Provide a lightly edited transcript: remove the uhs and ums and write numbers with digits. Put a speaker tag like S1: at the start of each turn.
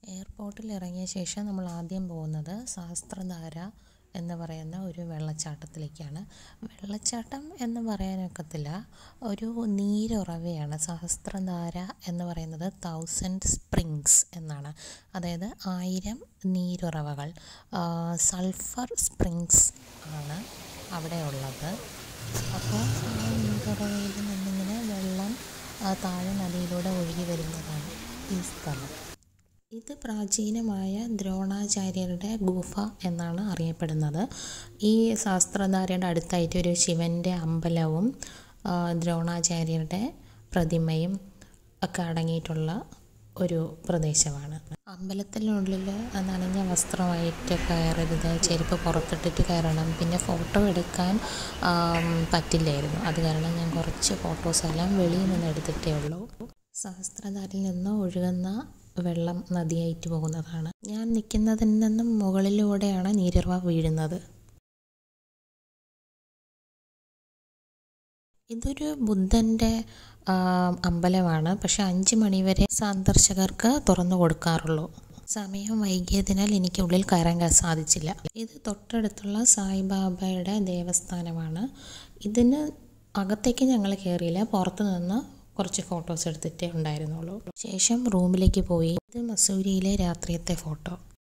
S1: എയർപോർട്ടിൽ ഇറങ്ങിയ ശേഷം നമ്മൾ ആദ്യം പോകുന്നത് സഹസ്രധാര എന്ന് പറയുന്ന ഒരു വെള്ളച്ചാട്ടത്തിലേക്കാണ്. വെള്ളച്ചാട്ടം എന്ന് പറയാനൊക്കത്തില്ല, ഒരു നീരുറവയാണ്. സഹസ്രധാര എന്ന് പറയുന്നത് 1000 സ്പ്രിങ്സ് എന്നാണ്, അതായത് 1000 നീരുറവകൾ. സൾഫർ സ്പ്രിങ്സ് ആണ് അവിടെ ഉള്ളത്. അപ്പോൾ ആ നീരുറവയിൽ നിന്നിങ്ങനെ വെള്ളം താഴെ നദിയിലൂടെ ഒഴുകി വരുന്നതാണ് ഈ സ്ഥലം. ഇത് പ്രാചീനമായ ദ്രോണാചാര്യരുടെ ഗുഫ എന്നാണ് അറിയപ്പെടുന്നത്. ഈ സഹസ്രധാരയുടെ അടുത്തായിട്ട് ഒരു ശിവൻ്റെ അമ്പലവും ദ്രോണാചാര്യരുടെ പ്രതിമയും ഒക്കെ അടങ്ങിയിട്ടുള്ള ഒരു പ്രദേശമാണ്. അമ്പലത്തിനുള്ളിൽ നനഞ്ഞ വസ്ത്രമായിട്ട് കയറരുത്, ചെരുപ്പ് പുറത്തിട്ടിട്ട് കയറണം. പിന്നെ ഫോട്ടോ എടുക്കാൻ പറ്റില്ലായിരുന്നു, അത് കാരണം ഞാൻ കുറച്ച് ഫോട്ടോസെല്ലാം വെളിയിൽ നിന്ന് എടുത്തിട്ടേ ഉള്ളൂ. സഹസ്രധാരയിൽ നിന്ന് ഒഴുകുന്ന വെള്ളം നദിയായിട്ട് പോകുന്നതാണ്. ഞാൻ നിൽക്കുന്നതിൽ നിന്നും മുകളിലൂടെയാണ് നീരുറവ വീഴുന്നത്. ഇതൊരു ബുദ്ധൻ്റെ അമ്പലമാണ്, പക്ഷെ 5 മണി വരെ സന്ദർശകർക്ക് തുറന്നു കൊടുക്കാറുള്ളൂ. സമയം വൈകിയതിനാൽ എനിക്ക് ഉള്ളിൽ കയറാൻ സാധിച്ചില്ല. ഇത് തൊട്ടടുത്തുള്ള സായിബാബയുടെ ദേവസ്ഥാനമാണ്. ഇതിന് അകത്തേക്ക് ഞങ്ങൾ കയറിയില്ല, പുറത്തു നിന്ന് കുറച്ച് ഫോട്ടോസ് എടുത്തിട്ടേ ഉണ്ടായിരുന്നുള്ളൂ. ശേഷം റൂമിലേക്ക് പോയി. ഇത് മസൂരിയിലെ രാത്രിയത്തെ ഫോട്ടോ.